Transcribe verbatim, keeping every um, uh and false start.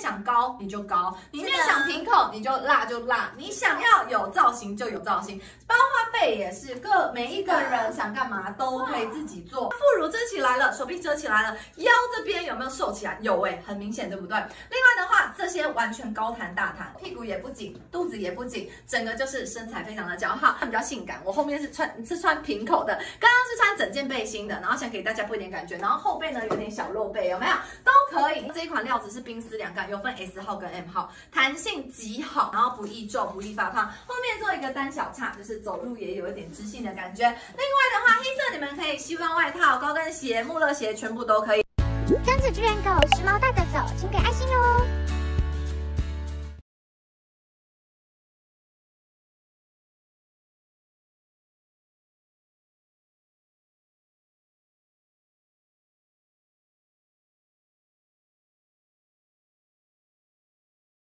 想高你就高，你面想平口你就辣就辣，你想要有造型就有造型，包括背也是，各每一个人想干嘛都可以自己做。副乳遮起来了，手臂遮起来了，腰这边有没有瘦起来？有哎、欸，很明显，对不对？另外的话，这些完全高弹大弹，屁股也不紧，肚子也不紧，整个就是身材非常的姣好，比较性感。我后面是穿是穿平口的，刚刚是穿整件背心的，然后想给大家不一点感觉，然后后背呢有点小露背，有没有？都可以。这一款料子是冰丝凉感，有分 S 号跟 M 号，弹性极好，然后不易皱不易发胖。后面做一个单小叉，就是走路也有一点知性的感觉。另外的话，黑色你们可以西装外套、高跟鞋、穆勒鞋，全部都可以。 跟着巨人狗时髦带着走，请给爱心哦。